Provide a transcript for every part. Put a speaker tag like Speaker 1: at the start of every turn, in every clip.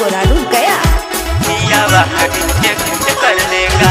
Speaker 1: सोनारू गया
Speaker 2: पिया रिजेक्ट कर देगा।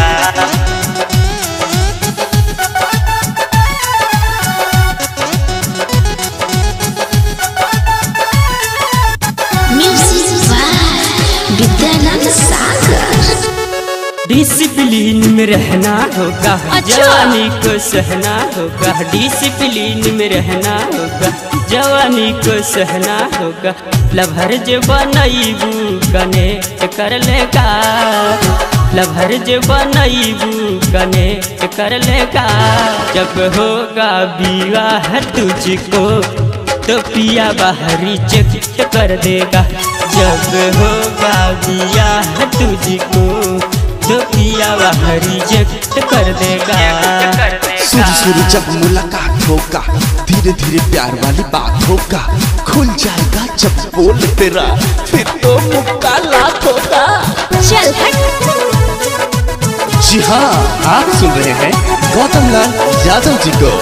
Speaker 3: डिसिप्लिन में रहना होगा, जवानी को सहना होगा। डिसिप्लिन में रहना होगा, जवानी को सहना होगा। लभर जो बनैबू कनेक्ट कर लेगा, लभर जो बनैबू कनेक्ट कर लेगा। जब होगा विवाह तुझको तो पिया बाहर रिजेक्ट कर देगा। जब होगा विवाह तुझको तो पिया बाहर रिजेक्ट कर देगा।
Speaker 4: शुरू शुरू जब मुलाकात होगा, धीरे धीरे प्यार वाली बात होगा। खुल जाएगा जब बोल तेरा, फिर तो मुक्कालात होगा।
Speaker 1: चल हट।
Speaker 4: जी हाँ, आप सुन रहे हैं गौतम लाल यादव जी को।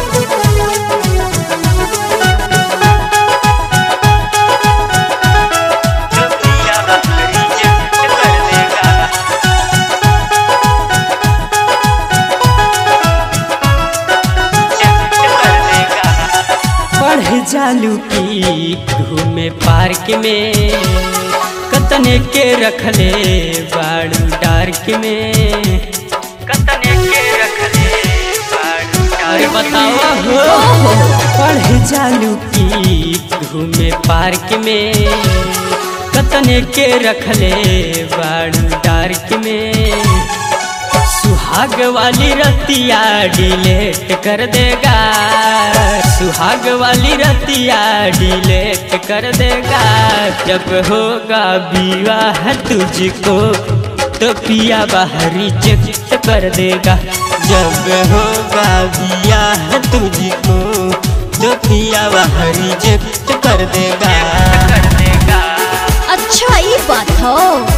Speaker 3: जालू की घूमे पार्क में, कतने के रखले बाड़ू डार्क में, कतने के रखले बाड़ू डार्क। बतावा हो पढ़े जालू की घूमे पार्क में, कतने के रखले बाड़ू डार्क में। सुहाग वाली रतिया डिलेट कर देगा, सुहाग वाली रतिया डिलेट कर देगा। जब होगा विवाह तुझको तो पिया बाहर रिजेक्ट कर देगा। जब होगा विवाह तुझको तो पिया बाहर रिजेक्ट कर देगा।
Speaker 1: अच्छा ये बात हो।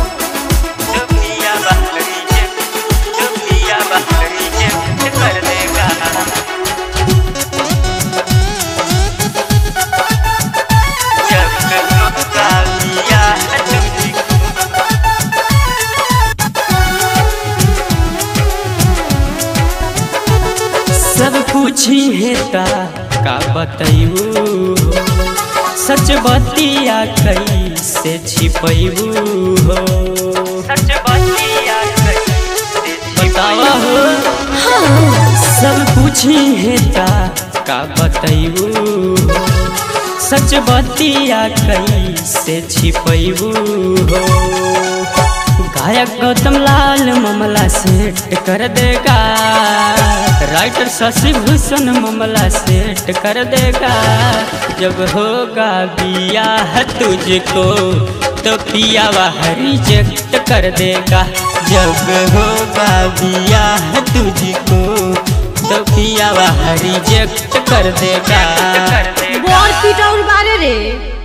Speaker 3: सब पूछी है का बतैबू, सच बतिया कैसे छिपैबू हो। सच बतिया कैसे बतावा हो। हाँ। सब पूछी है का बतैबू, सच बतिया कैसे छिपैबू हो। गायक गौतम लाल मामला सेट कर देगा, राइटर शशि भूषण मामला सेट कर देगा। जब होगा विवाह तुझको तो पिया बाहर रिजेक्ट कर देगा। जब होगा विवाह तुझको तो पिया बाहर रिजेक्ट कर देगा।
Speaker 1: बोर पीटा उड़ मारे रे।